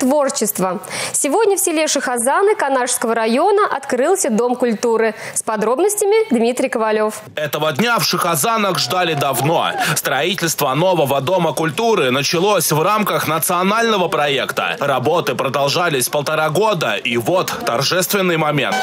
творчества. Сегодня в селе Шахазаны Канашского района открылся Дом культуры. С подробностями Дмитрий Ковалев. Этого дня в Шахазанах ждали давно. Строительство нового Дома культуры началось в рамках национального проекта. Работы продолжались 1,5 года, и вот торжественный момент.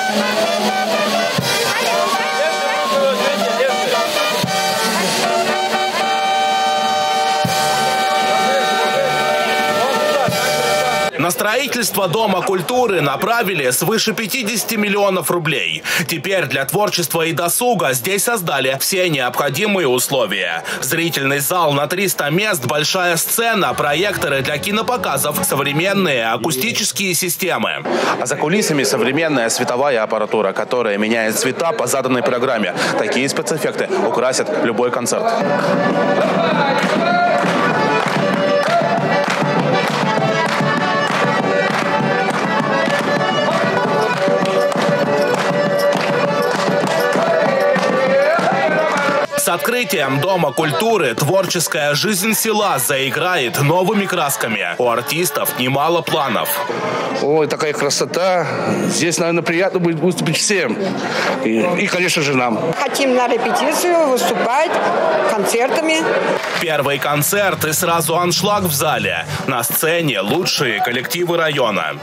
На строительство Дома культуры направили свыше 50 миллионов рублей. Теперь для творчества и досуга здесь создали все необходимые условия. Зрительный зал на 300 мест, большая сцена, проекторы для кинопоказов, современные акустические системы. А за кулисами современная световая аппаратура, которая меняет цвета по заданной программе. Такие спецэффекты украсят любой концерт. С открытием Дома культуры творческая жизнь села заиграет новыми красками. У артистов немало планов. Ой, такая красота. Здесь, наверное, приятно будет выступить всем. И, конечно же, нам. Хотим на репетицию выступать концертами. Первый концерт и сразу аншлаг в зале. На сцене лучшие коллективы района.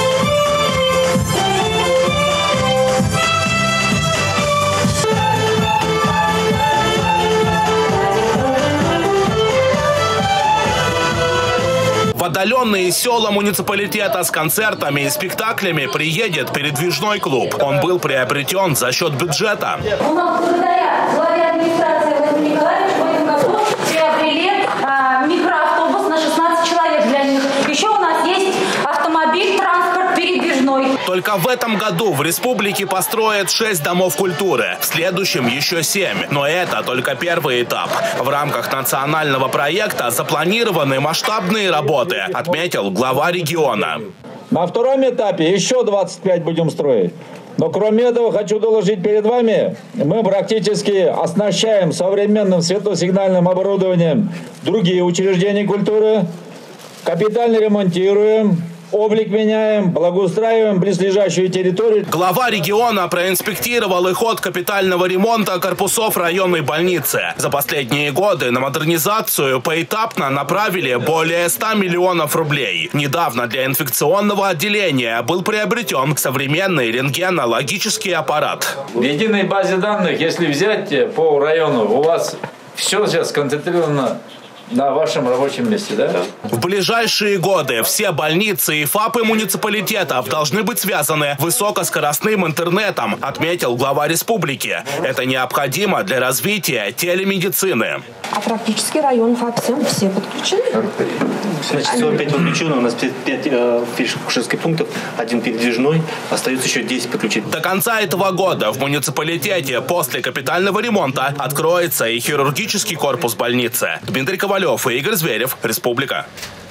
В отдаленные села муниципалитета с концертами и спектаклями приедет передвижной клуб. Он был приобретен за счет бюджета. У нас благодаря главе администрации Владимиру Николаевичу в этом году приобрели микроавтобус на 16 человек для них. Еще у нас есть автомобиль, транспорт передвижной. Только в этом году в республике построят 6 домов культуры. В следующем еще 7. Но это только первый этап. В рамках национального проекта запланированы масштабные работы, отметил глава региона. На втором этапе еще 25 будем строить. Но кроме этого хочу доложить перед вами, мы практически оснащаем современным светосигнальным оборудованием другие учреждения культуры, капитально ремонтируем, облик меняем, благоустраиваем близлежащую территорию. Глава региона проинспектировал и ход капитального ремонта корпусов районной больницы. За последние годы на модернизацию поэтапно направили более 100 миллионов рублей. Недавно для инфекционного отделения был приобретен современный рентгенологический аппарат. В единой базе данных, если взять по району, у вас все сейчас сконцентрировано на вашем рабочем месте, да? В ближайшие годы все больницы и ФАПы муниципалитетов должны быть связаны высокоскоростным интернетом, отметил глава республики. Это необходимо для развития телемедицины. А практически район ФАП все подключены? Значит, всего 5 подключено, у нас 5 фельдшерских пунктов, 1 передвижной, остается еще 10 подключить. До конца этого года в муниципалитете после капитального ремонта откроется и хирургический корпус больницы. Дмитрий Ковалев и Игорь Зверев, Республика.